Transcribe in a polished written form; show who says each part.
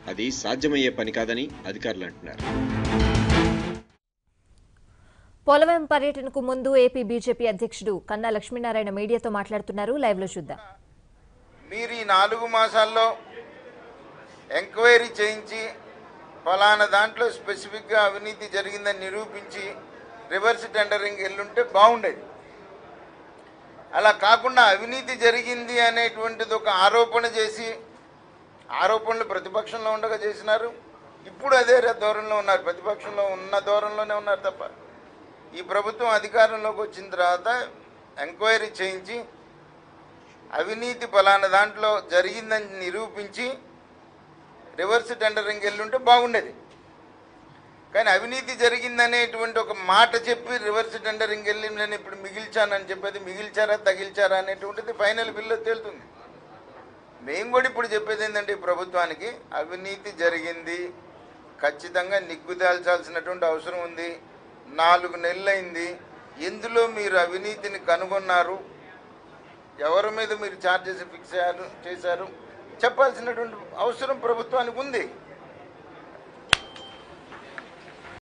Speaker 1: అది సాధ్యమయ్యే పని కాదని అధికారులు అంటున్నారు.
Speaker 2: పోలవరం పర్యటనకు ముందు ఏపీ బీజేపీ అధ్యక్షుడు కన్నా లక్ష్మీ నారాయణ మీడియాతో మాట్లాడుతున్నారు. లైవ్ లో చూద్దాం.
Speaker 3: మీరు ఈ 4 మాసాల్లో ఎంక్వైరీ చేయించి ఫలానా దాంట్లో స్పెసిఫిక్గా అవినీతి జరిగిందని నిరూపించి రివర్స్ టెండరింగ్ వెళ్ళుంటే బాగుండేది. అలా కాకుండా అవినీతి జరిగింది అనేటువంటిది ఒక ఆరోపణ చేసి, ఆరోపణలు ప్రతిపక్షంలో ఉండగా చేసినారు. ఇప్పుడు అదే ధోరణిలో ఉన్నారు, ప్రతిపక్షంలో ఉన్న ధోరణిలోనే ఉన్నారు తప్ప ఈ ప్రభుత్వం అధికారంలోకి వచ్చిన తర్వాత ఎంక్వైరీ చేయించి అవినీతి ఫలానా దాంట్లో జరిగిందని నిరూపించి రివర్స్ టెండరింగ్ వెళ్ళుంటే బాగుండేది. కానీ అవినీతి జరిగిందనేటువంటి ఒక మాట చెప్పి రివర్స్ టెండరింగ్ వెళ్ళి నేను ఇప్పుడు మిగిల్చానని చెప్పేది మిగిల్చారా తగిల్చారా అనేటువంటిది ఫైనల్ బిల్లో తేలుతుంది. మేము కూడా ఇప్పుడు చెప్పేది ఏంటంటే ప్రభుత్వానికి అవినీతి జరిగింది, ఖచ్చితంగా నిగ్గుదాల్చాల్సినటువంటి అవసరం ఉంది. 4 నెలలైంది, ఎందులో మీరు అవినీతిని కనుగొన్నారు, ఎవరి మీద మీరు ఛార్జెస్ ఫిక్స్ చేశారు చెప్పాల్సినటువంటి అవసరం ప్రభుత్వానికి ఉంది.